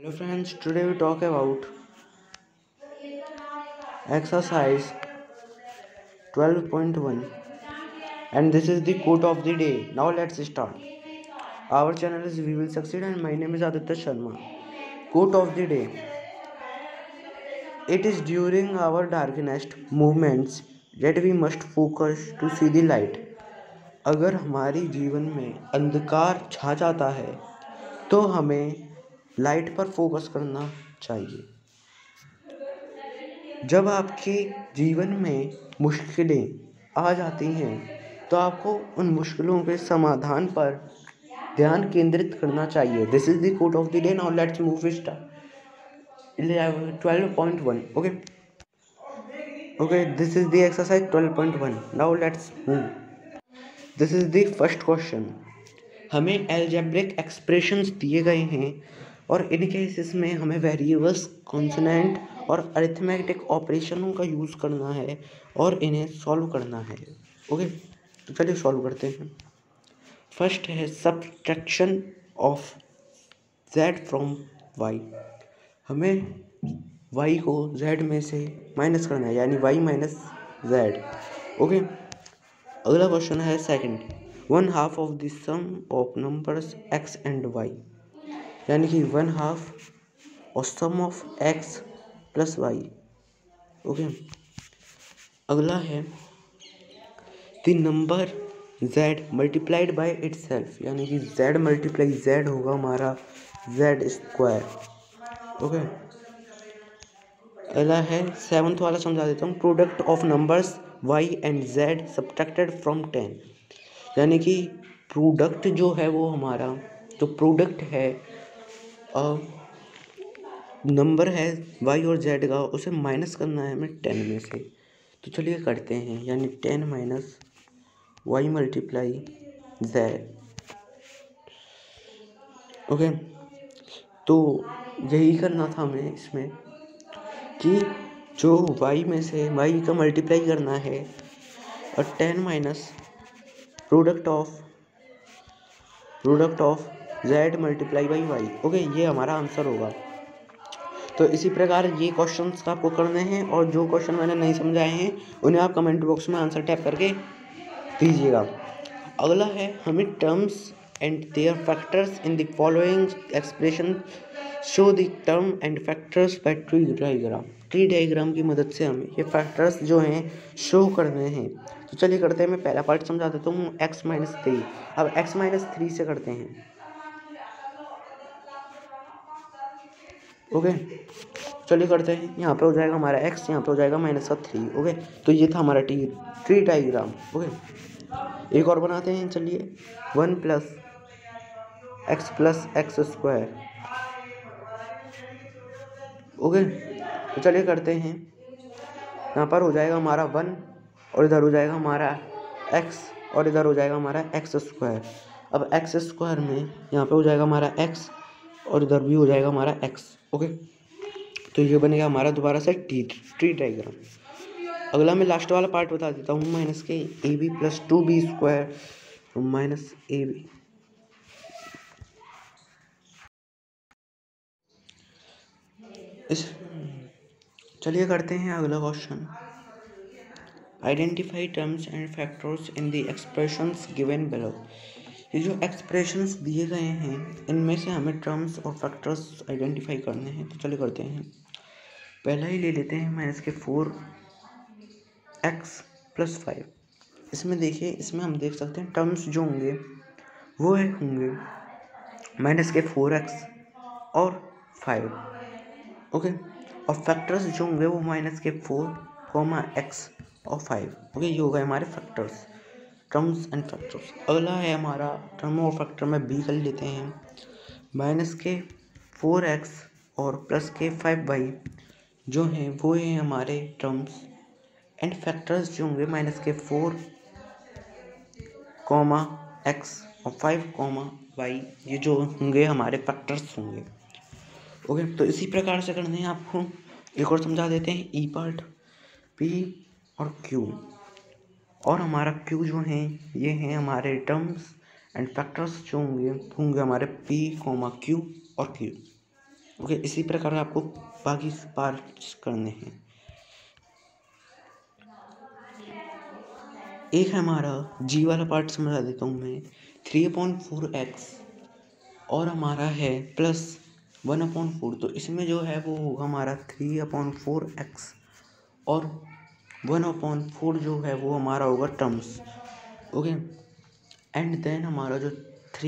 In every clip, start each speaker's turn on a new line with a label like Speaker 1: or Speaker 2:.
Speaker 1: Hello friends, today we talk about exercise 12.1 and this is the quote of the day. Now let's start. Our channel is We Will Succeed and my name is Aditya Sharma. Quote of the day. It is during our darkest moments that we must focus to see the light. अगर हमारी जीवन में अंधकार छा जाता है तो हमें लाइट पर फोकस करना चाहिए। जब आपके जीवन में मुश्किलें आ जाती हैं तो आपको उन मुश्किलों के समाधान पर ध्यान केंद्रित करना चाहिए। This is the quote of the day. Now let's move start 12.1 okay this is the exercise 12.1. now let's move. This is the first question. हमें अलजेब्रिक एक्सप्रेशंस दिए गए हैं और इन केसेस में हमें वेरिएबल्स, कॉन्सोनेंट और अरिथमेटिक ऑपरेशनों का यूज़ करना है और इन्हें सॉल्व करना है। ओके, तो चलिए सॉल्व करते हैं। फर्स्ट है subtraction of z from y। हमें y को z में से माइनस करना है, यानी y माइनस z। ओके, अगला क्वेश्चन है second, 1/2 of the sum of numbers x and y, यानी कि 1/2 और sum of x plus y। Okay, अगला है the number z multiplied by itself, यानी कि z मल्टीप्लाई z होगा हमारा z स्क्वायर। ओके, अगला है सेवन्थ वाला समझा देता हूँ। Product of numbers y and z subtracted from 10, यानी कि प्रोडक्ट जो है वो हमारा जो प्रोडक्ट है नंबर है y और z का, उसे माइनस करना है हमें 10 में से। तो चलिए करते हैं, यानी 10 minus y multiply z। Okay, तो यही करना था हमें इसमें कि जो y में से y का मल्टीप्लाई करना है और 10 minus product of z multiply by y। Okay, ये हमारा आंसर होगा। तो इसी प्रकार ये क्वेश्चंस आपको करने हैं और जो क्वेश्चन मैंने नहीं समझाए हैं उन्हें आप कमेंट बॉक्स में आंसर टाइप करके दीजिएगा। अगला है हमें terms and their factors in the following expression show the term and factors by tree diagram. Tree diagram की मदद से हमें ये फैक्टर्स जो हैं शो करने हैं। तो चलिए करते हैं। मैं पहला पार्ट समझा देता हूँ, x-3। अब x-3 से करते हैं। ओके, चलिए करते हैं। यहाँ पे हो जाएगा हमारा x, यहाँ पे हो जाएगा -3। ओके, तो ये था हमारा ट्री डायग्राम। ओके, एक और बनाते हैं। चलिए 1 + x स्क्वायर। ओके, तो चलिए करते हैं। यहाँ पर हो जाएगा हमारा 1 और इधर हो जाएगा हमारा x और इधर हो जाएगा हमारा x स्क्वायर। अब x स्क्वायर में यहाँ पे हो जाएगा हमारा x और इधर भी हो जाएगा हमारा x। ओके, तो ये बनेगा हमारा दोबारा से ट्री डायग्राम। अगला मैं लास्ट वाला पार्ट बता देता हूँ, -ab + 2b स्क्वायर -ab। चलिए करते हैं अगला question. Identify terms and factors in the expressions given below. ये जो एक्सप्रेशंस दिए गए हैं इनमें से हमें टर्म्स और फैक्टर्स आइडेंटिफाई करने हैं। तो चलिए करते हैं। पहला ही ले लेते हैं -4x + 5। इसमें देखिए, इसमें हम देख सकते हैं टर्म्स जो होंगे वो होंगे -4x और 5। ओके, और फैक्टर्स जो होंगे वो -4, x और 5। ओके, ये हो गए हमारे फैक्टर्स, टर्म्स एंड फैक्टर्स। अगला है हमारा टर्म और फैक्टर में बी कर लेते हैं। -4x और +5y जो हैं वो हैं हमारे टर्म्स एंड फैक्टर्स जो होंगे -4, x और 5, y, ये जो होंगे हमारे फैक्टर्स होंगे। ओके, तो इसी प्रकार से करने हैं आपको। एक और समझा देते हैं ई पार्ट, p और q। और हमारा q जो है ये हैं हमारे टर्म्स एंड फैक्टर्स जो होंगे हमारे p, q और q। ओके, इसी प्रकार आपको बाकी पार्ट्स करने हैं। एक है हमारा जी वाला पार्ट, समझा देता हूँ मैं। 3/4x और हमारा है +1/4, तो इसमें जो है वो होगा हमारा 3/4x और 1/4 जो है वो हमारा होगा टर्म्स। ओके, एंड देन हमारा जो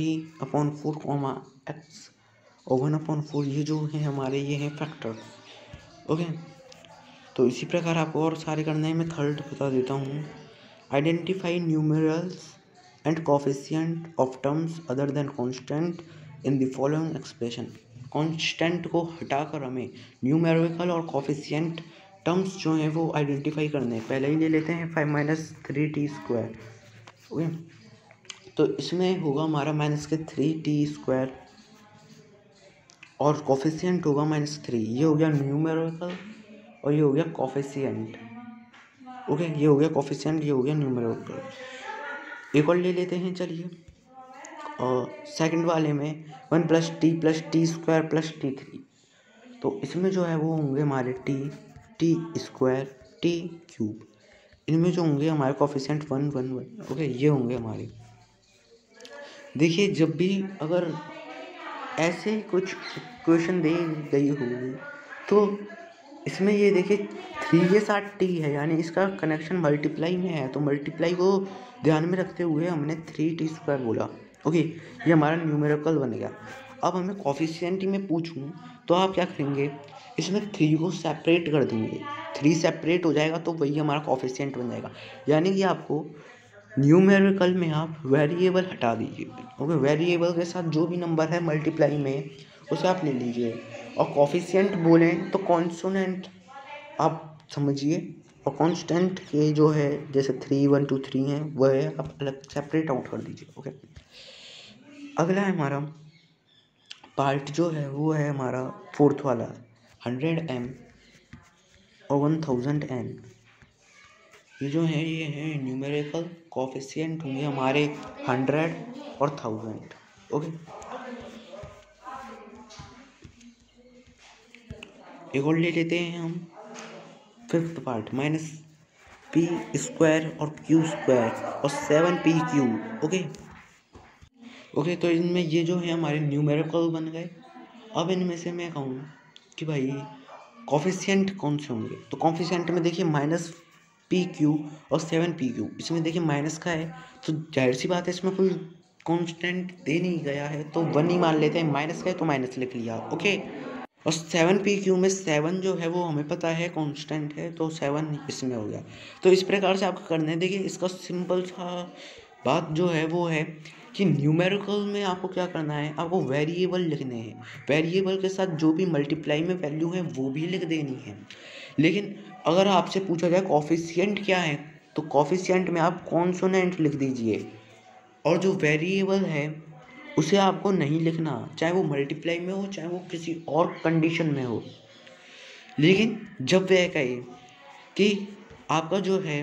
Speaker 1: 3/4, और 1/4 ये जो है हमारे ये हैं फैक्टर्स। ओके, तो इसी प्रकार आपको और सारे करने हैं। मैं थर्ड बता देता हूँ। Identify numerals and coefficient of terms other than constant in the following expression. Constant को हटाकर हमें न्यूमेरिकल और कोफिशिएंट टर्म्स जो हैं वो आइडेंटिफाई करने हैं। पहले ही ले लेते हैं 5 - 3t²। ओके, तो इसमें होगा हमारा -3t² और कोफिशिएंट होगा -3। ये हो गया न्यूमेरिकल और ये हो गया कोफिशिएंट। ओके, ये हो गया कोफिशिएंट, ये हो गया न्यूमेरिकल। एक और ले लेते हैं, चलिए। और सेकंड वाले में 1 + t + t² + t3। तो इसमें जो है वो होंगे हमारे t² t³। इनमें जो होंगे हमारे कोफिशिएंट 1 1 1। ओके, ये होंगे हमारे। देखिए, जब भी अगर ऐसे कुछ इक्वेशन दी गई होगी तो इसमें ये देखिए 3 के साथ t है, यानी इसका कनेक्शन मल्टीप्लाई में है, तो मल्टीप्लाई को ध्यान में रखते हुए हमने 3t² बोला। ओके, ये हमारा न्यूमेरिकल बन गया। अब हमें कोफिशिएंट में पूछूं तो आप क्या करेंगे, इसमें 3 को सेपरेट कर देंगे। 3 सेपरेट हो जाएगा तो वही हमारा कोफिशिएंट बन जाएगा। यानी कि आपको न्यूमेरिकल में आप वेरिएबल हटा दीजिए। ओके, वेरिएबल के साथ जो भी नंबर है मल्टीप्लाई में उसे आप ले लीजिए। और कोफिशिएंट बोलें तो कॉन्सोनेंट आप समझिए, और कांस्टेंट के जो है जैसे 3 1 2 3 है वह आप अलग सेपरेट आउट कर दीजिए। ओके, अगला है हमारा पार्ट जो है वो है हमारा फोर्थ वाला 100m और 1000n। ये जो है ये है न्यूमेरिकल। कोफिशिएंट होंगे हमारे 100 और 1000। ओके, एक और ले लेते हैं हम फिफ्थ पार्ट -p² और q² और 7pq। ओके, तो इनमें ये जो है हमारे न्यूमेरिकल बन गए। अब इनमें से मैं कहूँ कि भाई कोफिशिएंट कौन से होंगे, तो कोफिशिएंट में देखिए -pq और 7pq। इसमें देखिए माइनस का है तो जाहिर सी बात है इसमें कोई कांस्टेंट दे नहीं गया है, तो 1 ही मान लेते हैं। माइनस का है तो माइनस लिख लिया। ओके, और 7pq में 7 जो है वो हमें पता है कांस्टेंट है, तो 7 इसमें हो गया। तो इस प्रकार से आपको करना है। देखिए, इसका सिंपल सा बात जो है वो है कि न्यूमेरिकल में आपको क्या करना है, आपको वेरिएबल लिखने हैं। वेरिएबल के साथ जो भी मल्टीप्लाई में वैल्यू है वो भी लिख देनी है। लेकिन अगर आपसे पूछा जाए कोफिशिएंट क्या है, तो कोफिशिएंट में आप कॉन्सोनेंट लिख दीजिए, और जो वेरिएबल है उसे आपको नहीं लिखना, चाहे वो मल्टीप्लाई में हो चाहे वो किसी और कंडीशन में हो। लेकिन जब वह कहे कि आपका जो है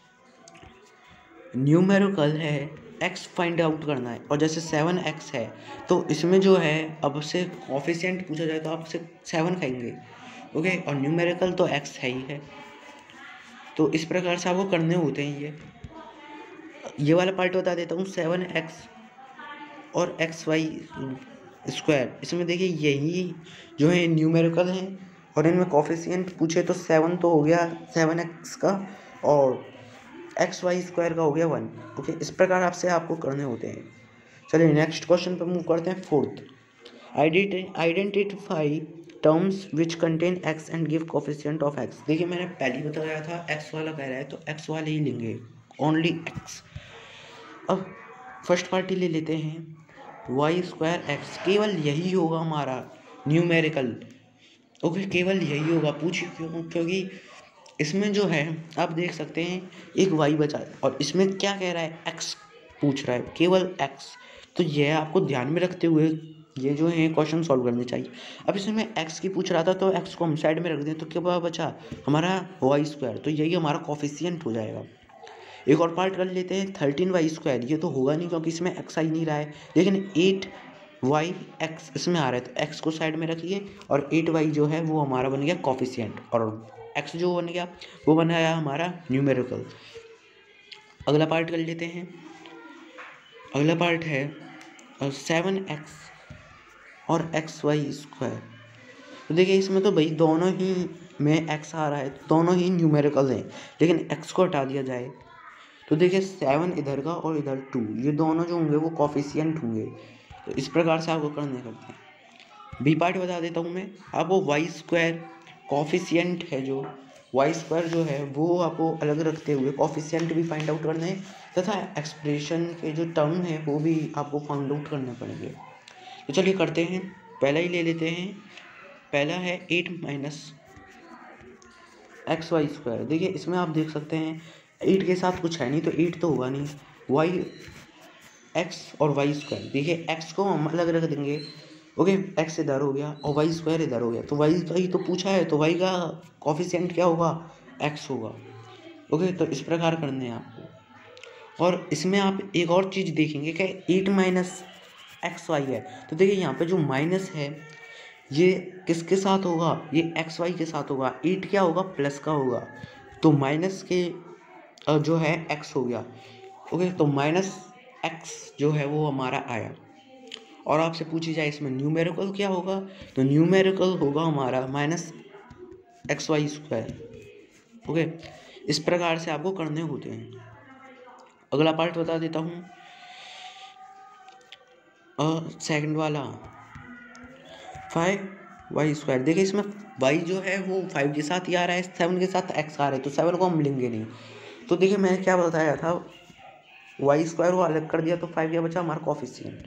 Speaker 1: न्यूमेरिकल है x फाइंड आउट करना है, और जैसे 7x है तो इसमें जो है अब से कोफिशिएंट पूछा जाए तो आप से 7 खाएंगे। ओके, और न्यूमेरिकल तो x है ही है। तो इस प्रकार से आपको करने होते हैं। ये वाला पार्ट बता देता हूँ। 7x और xy², इसमें देखिए यही जो है न्यूमेरिकल है, और इनमें कोफिशिएंट पूछे तो 7 तो हो गया 7x का, और xy² का हो गया 1। ओके, इस प्रकार आपसे आपको करने होते हैं। चलिए नेक्स्ट क्वेश्चन पर मूव करते हैं। Fourth, identify terms which contain x and give coefficient of x। देखिए, मैंने पहले ही बताया था x वाला कह रहा है तो x वाले ही लेंगे, ओनली x। अब फर्स्ट पार्टी ले लेते हैं y²x। केवल यही होगा हमारा न्यूमेरिकल। ओके, केवल यही होगा। पूछिए क्यों? क्योंकि इसमें जो है आप देख सकते हैं एक y बचा है, और इसमें क्या कह रहा है, x पूछ रहा है, केवल x। तो यह आपको ध्यान में रखते हुए ये जो है क्वेश्चन सॉल्व करने चाहिए। अब इसमें x की पूछ रहा था तो x को हम साइड में रख दें तो क्या बचा हमारा y², तो यही हमारा कोफिशिएंट हो जाएगा। एक और पार्ट कर लेते हैं 13y²। ये तो होगा नहीं क्योंकि इसमें x आ ही नहीं रहा है, लेकिन 8 वाई एक्स इसमें आ रहा है, तो एक्स को साइड में रखिए और 8y जो है वो हमारा बन गया कॉफिशिएंट, और एक्स जो बन गया वो बन गया हमारा न्यूमेरिकल। अगला पार्ट कर लेते हैं। अगला पार्ट है 7x और XY²। तो देखिए इसमें तो भाई दोनों ही में x आ रहा है, दोनों ही न्यूमेरिकल हैं, लेकिन x को हटा दिया जाए तो देखिए 7 इधर का और इधर 2, ये दोनों जो होंगे वो कॉफिशिएंट होंगे। तो इस प्रकार से आपको करने करते हैं। बी पार्ट बता देता हूँ मैं आपको। y² कॉफिशिएंट है, जो y² जो है वो आपको अलग रखते हुए कॉफिशिएंट भी फाइंड आउट करने हैं, तथा एक्सप्रेशन के जो टर्म है वो भी आपको फाइंड आउट करने पड़ेंगे। तो चलिए करते हैं। पहला ही ले लेते हैं। पहला है 8 - XY²। देखिए इसमें आप देख सकते हैं 8 के साथ कुछ है नहीं, तो 8 तो होगा नहीं। x और y², देखिए x को हम अलग रख देंगे। ओके, x इधर हो गया और y² इधर हो गया, तो y का ही तो पूछा है, तो y का कॉफिशिएंट क्या होगा, x होगा। ओके, तो इस प्रकार करने हैं आपको। और इसमें आप एक और चीज़ देखेंगे कि 8 - XY है, तो देखिए यहाँ पे जो माइनस है ये किसके साथ होगा, ये XY के साथ होगा। 8 क्या होगा, प्लस का होगा, तो माइनस के जो है x हो गया। ओके, तो -x जो है वो हमारा आया। और आपसे पूछी जाए इसमें न्यूमेरिकल क्या होगा, तो न्यूमेरिकल होगा हमारा -XY²। ओके, इस प्रकार से आपको करने होते हैं। अगला पार्ट बता देता हूँ, सेकंड वाला 5y²। देखिए इसमें y जो है वो 5 के साथ ही आ रहा है, 7 के साथ x आ रहा है, तो 7 को हम लेंगे नहीं। तो देखिए मैंने क्या बताया था, y² को अलग कर दिया तो 5 क्या बचा हमारा कॉफिशिएंट।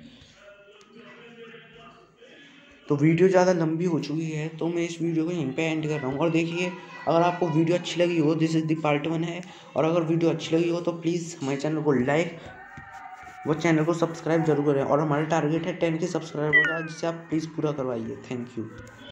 Speaker 1: तो वीडियो ज़्यादा लंबी हो चुकी है, तो मैं इस वीडियो को यहीं पे एंड कर रहा हूँ। और देखिए अगर आपको वीडियो अच्छी लगी हो, दिस इज़ द पार्ट 1 है, और अगर वीडियो अच्छी लगी हो तो प्लीज़ हमारे चैनल को लाइक वो चैनल को सब्सक्राइब जरूर करें। और हमारा टारगेट है 10 के सब्सक्राइबर का, जिसे आप प्लीज़ पूरा करवाइए। Thank you.